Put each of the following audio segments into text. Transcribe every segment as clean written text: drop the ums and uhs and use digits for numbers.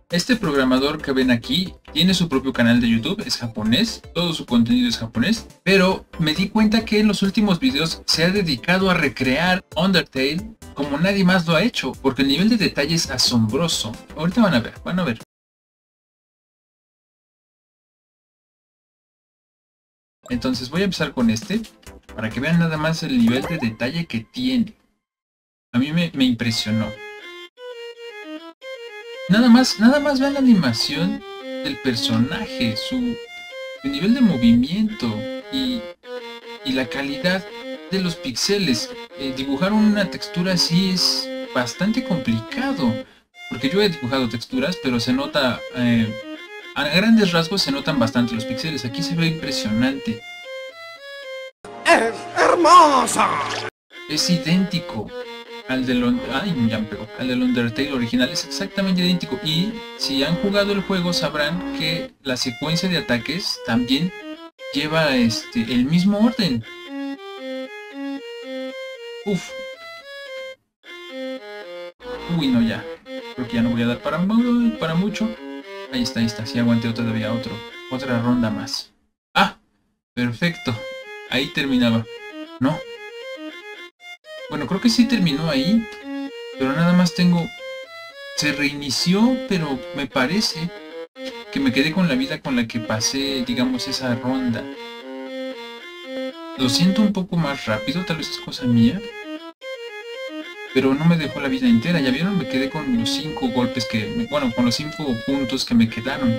Este programador que ven aquí tiene su propio canal de YouTube, es japonés, todo su contenido es japonés, pero me di cuenta que en los últimos videos se ha dedicado a recrear Undertale como nadie más lo ha hecho, porque el nivel de detalle es asombroso. Ahorita van a ver, van a ver. Entonces voy a empezar con este, para que vean nada más el nivel de detalle que tiene. A mí me impresionó. Nada más vean la animación del personaje, su nivel de movimiento y la calidad de los píxeles. Dibujar una textura así es bastante complicado, porque yo he dibujado texturas, pero se nota, a grandes rasgos se notan bastante los píxeles. Aquí se ve impresionante. ¡Es hermosa! Es idéntico al del, al del Undertale original, es exactamente idéntico. Y si han jugado el juego sabrán que la secuencia de ataques también lleva el mismo orden. Uf. Uy, no, ya. Creo que ya no voy a dar para mucho. Ahí está. Sí aguanté todavía otra ronda más. ¡Ah! Perfecto. Ahí terminaba. No. Bueno, creo que sí terminó ahí. Pero nada más tengo... Se reinició, pero me parece que me quedé con la vida con la que pasé, digamos, esa ronda. Lo siento un poco más rápido, tal vez es cosa mía. Pero no me dejó la vida entera, ¿ya vieron? Me quedé con los 5 golpes que... Bueno, con los 5 puntos que me quedaron.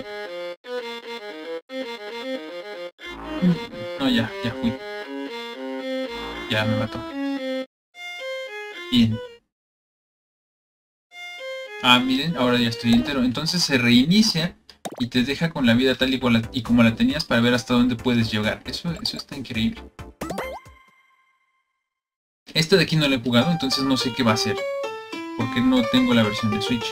No, ya fui. Ya me mató. Bien. Ah, miren, ahora ya estoy entero. Entonces se reinicia y te deja con la vida tal y como la tenías para ver hasta dónde puedes llegar. Eso está increíble. Este de aquí no lo he jugado, entonces no sé qué va a hacer. Porque no tengo la versión de Switch.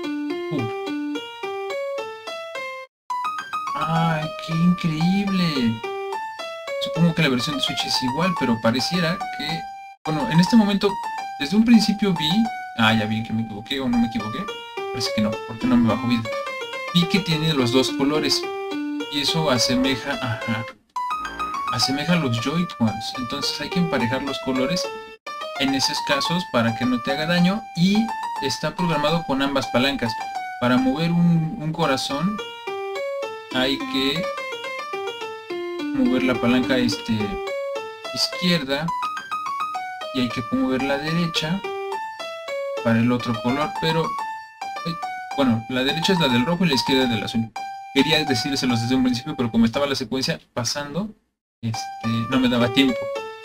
¡Ay, qué increíble! Supongo que la versión de Switch es igual, pero pareciera que... Bueno, en este momento, desde un principio vi... Ah, ya vi que me equivoqué o no me equivoqué. Parece que no, porque no me bajó vida. Vi que tiene los dos colores. Y eso asemeja... Ajá. Asemeja los Joy-Cons. Entonces hay que emparejar los colores en esos casos para que no te haga daño. Y está programado con ambas palancas. Para mover un corazón hay que mover la palanca izquierda y hay que mover la derecha para el otro color, pero bueno, la derecha es la del rojo y la izquierda es del azul. Quería decírselos desde un principio, pero como estaba la secuencia pasando, no me daba tiempo.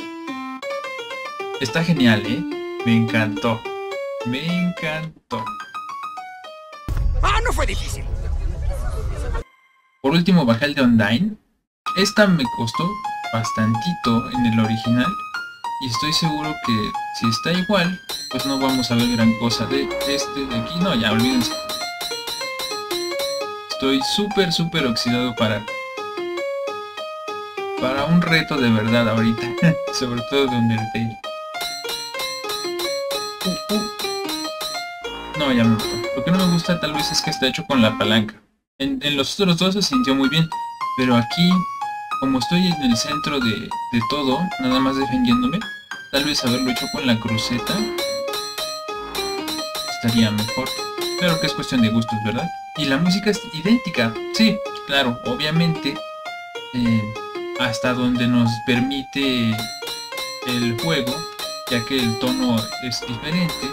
Está genial, me encantó, ¡Ah, no fue difícil! Por último bajé el de Undyne. Esta me costó bastantito en el original y estoy seguro que si está igual, pues no vamos a ver gran cosa de aquí. No, ya olvídense. Estoy súper oxidado para un reto de verdad ahorita, sobre todo de Undertale. No, ya me gustó. Lo que no me gusta tal vez es que está hecho con la palanca. En los otros dos se sintió muy bien, pero aquí, como estoy en el centro de todo, nada más defendiéndome, tal vez haberlo hecho con la cruceta estaría mejor. Claro que es cuestión de gustos, ¿verdad? Y la música es idéntica. Sí, claro, obviamente, hasta donde nos permite el juego, ya que el tono es diferente,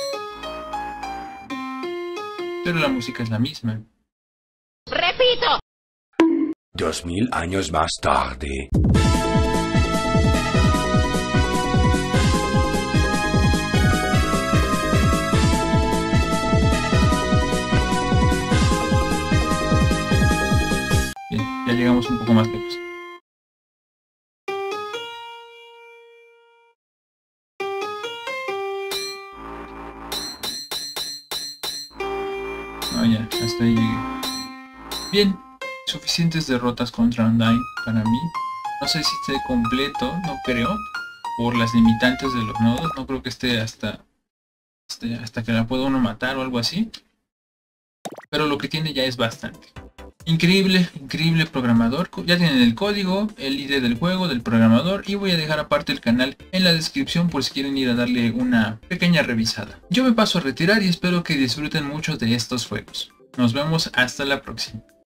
pero la música es la misma. ¡Repito! 2000 años más tarde. Bien, ya llegamos un poco más lejos. No, ya, hasta ahí llegué. Bien, suficientes derrotas contra Undyne para mí. No sé si esté completo, no creo. Por las limitantes de los nodos, no creo que esté hasta que la pueda uno matar o algo así. pero lo que tiene ya es bastante. Increíble, increíble programador. Ya tienen el código, el ID del juego, del programador, y voy a dejar aparte el canal en la descripción por si quieren ir a darle una pequeña revisada. Yo me paso a retirar y espero que disfruten mucho de estos juegos. Nos vemos hasta la próxima.